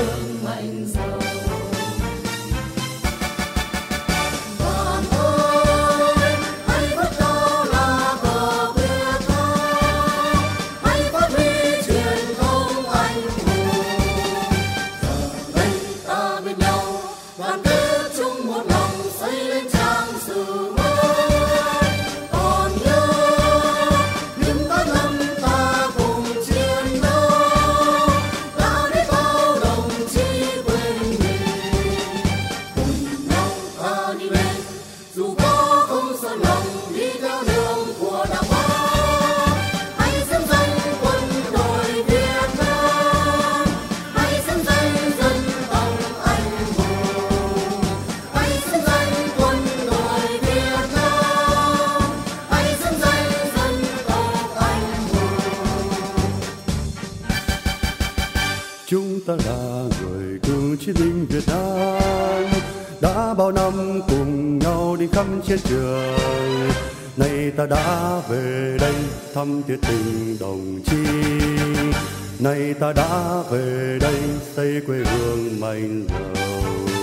hương mạnh giàu. Chúng ta là người cựu chiến binh Việt Nam, đã bao năm cùng nhau đi khắp chiến trường. Nay ta đã về đây thăm thiết tình đồng chí. Nay ta đã về đây xây quê hương mạnh giàu.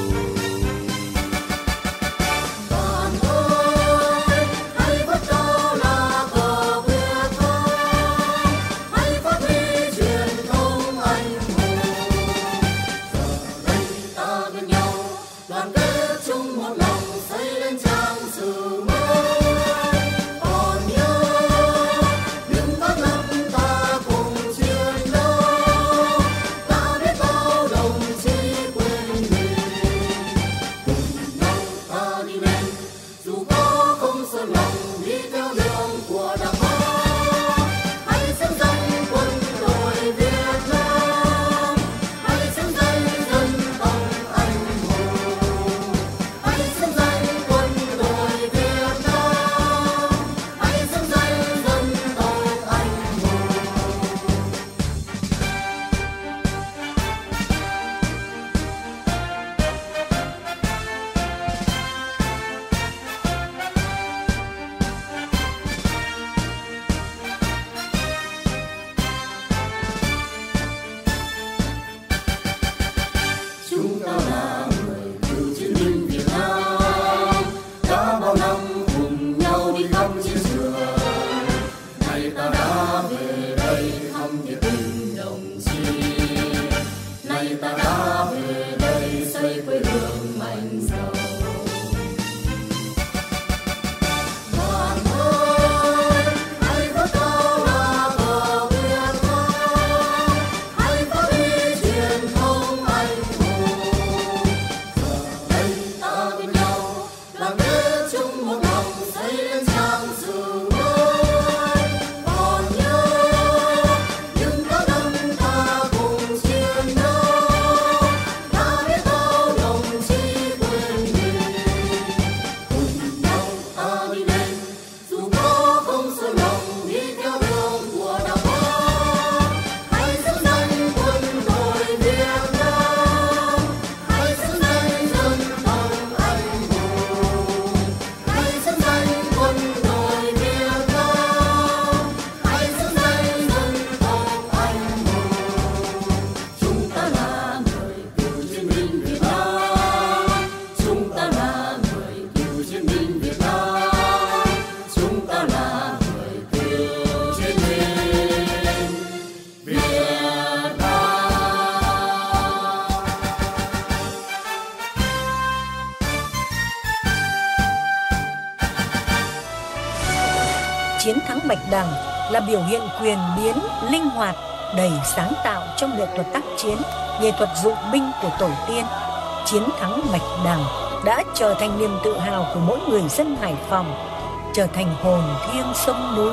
Chiến thắng Bạch Đằng là biểu hiện quyền biến, linh hoạt, đầy sáng tạo trong nghệ thuật tác chiến, nghệ thuật dụng binh của tổ tiên. Chiến thắng Bạch Đằng đã trở thành niềm tự hào của mỗi người dân Hải Phòng, trở thành hồn thiêng sông núi.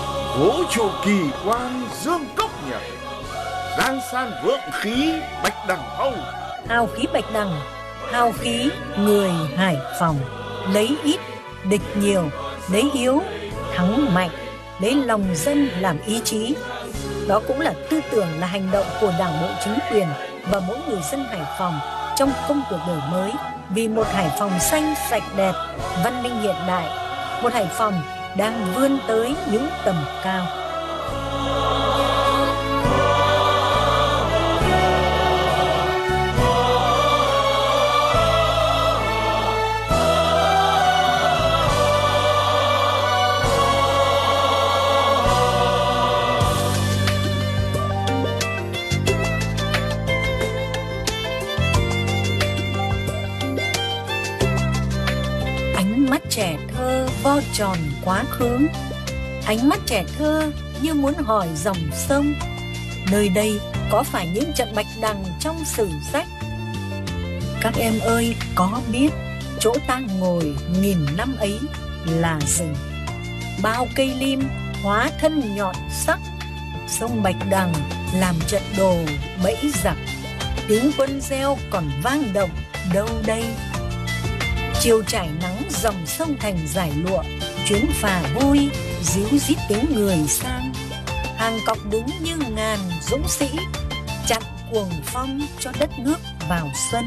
Vũ trụ kỳ quan dương cốc nhật, giang san vượng khí Bạch Đằng hầu. Hào khí Bạch Đằng, hào khí người Hải Phòng. Lấy ít địch nhiều, lấy yếu thắng mạnh, lấy lòng dân làm ý chí. Đó cũng là tư tưởng, là hành động của Đảng bộ, chính quyền và mỗi người dân Hải Phòng trong công cuộc đổi mới vì một Hải Phòng xanh sạch đẹp, văn minh hiện đại, một Hải Phòng đang vươn tới những tầm cao. trẻ thơ vo tròn quá khứ. Ánh mắt trẻ thơ như muốn hỏi dòng sông, nơi đây có phải những trận bạch đằng trong sử sách? Các em ơi, có biết chỗ ta ngồi nghìn năm ấy là rừng, bao cây lim hóa thân nhọn sắc, sông Bạch Đằng làm trận đồ bẫy giặc, tiếng quân reo còn vang động đâu đây. Chiều trải nắng dòng sông thành dải lụa, chuyến phà vui díu dít tiếng người sang, hàng cọc đứng như ngàn dũng sĩ chặn cuồng phong cho đất nước vào xuân.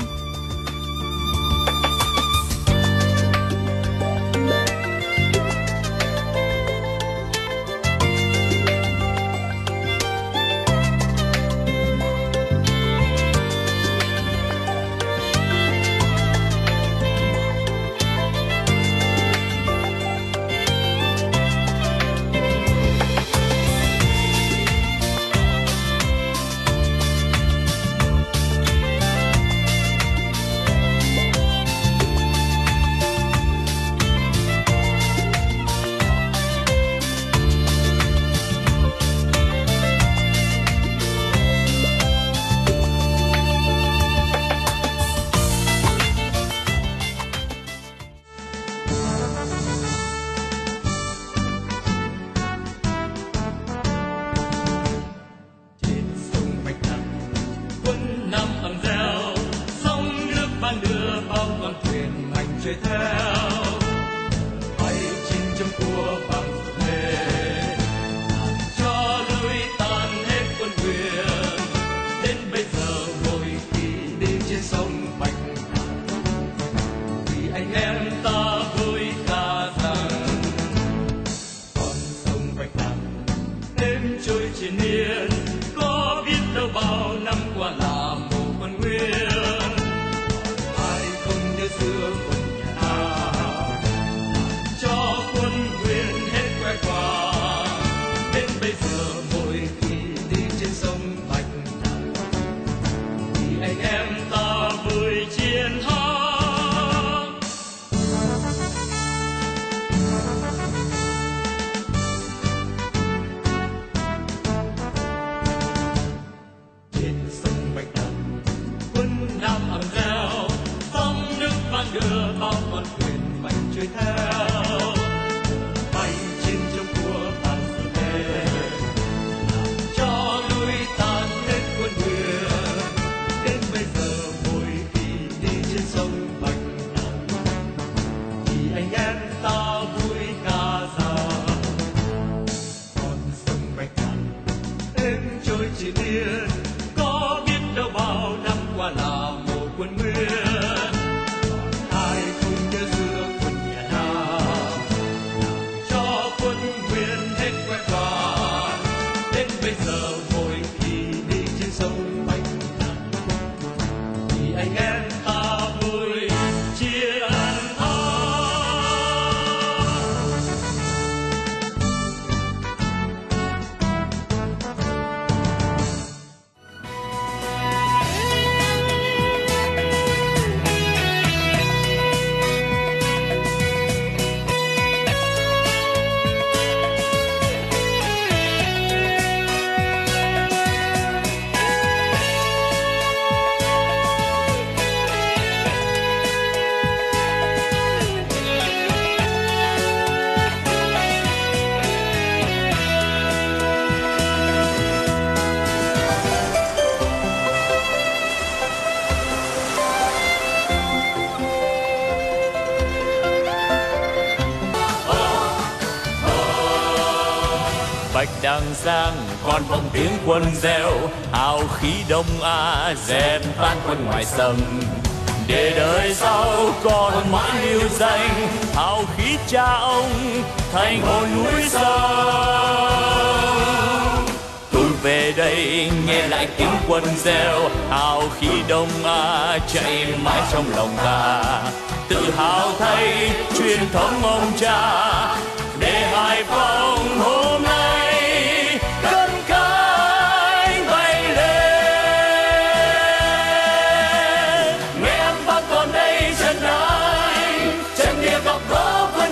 Bạch Đằng sang còn vọng tiếng quân reo, hào khí đông a dẹp tan quân ngoài sông, để đời sau còn mãi lưu danh hào khí cha ông thành hồn núi sông. Tôi về đây nghe lại tiếng quân reo, hào khí đông a chạy mãi trong lòng ta, tự hào thay truyền thống ông cha, để Hải Phòng hôm nay cất cánh bay lên. Nghe âm vang còn đây chân anh, chân địa gọc gỡ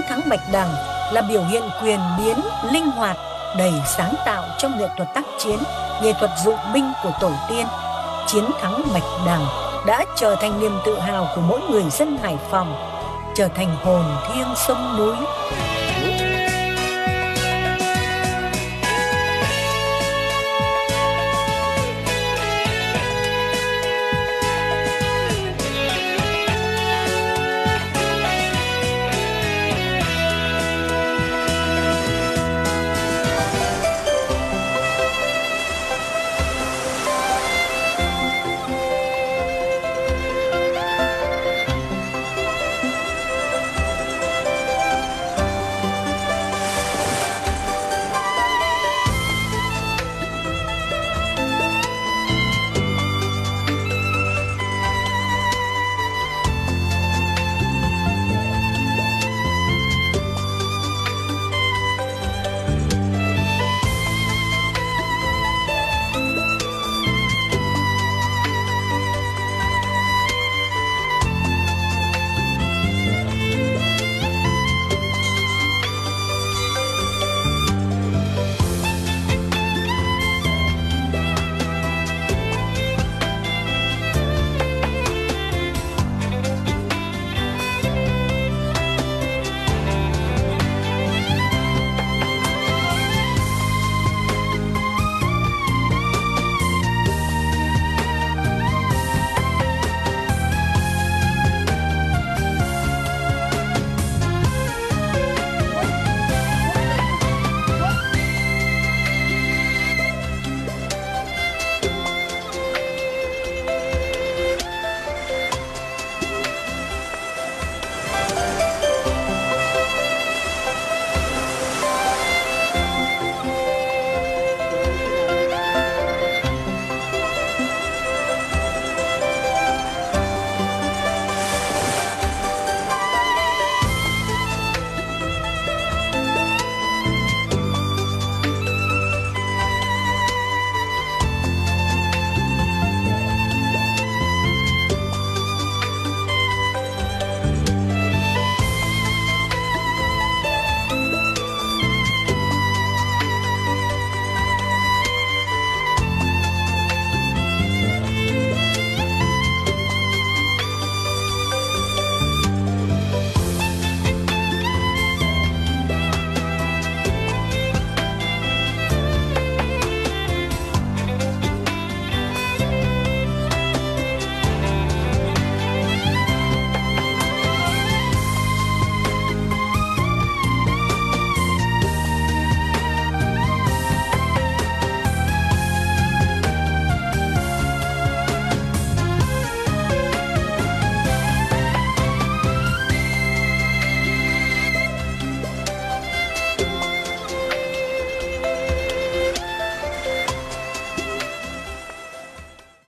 thắng Bạch Đằng là biểu hiện quyền biến, linh hoạt, đầy sáng tạo trong nghệ thuật tác chiến, nghệ thuật dụng binh của tổ tiên. Chiến thắng Bạch Đằng đã trở thành niềm tự hào của mỗi người dân Hải Phòng, trở thành hồn thiêng sông núi.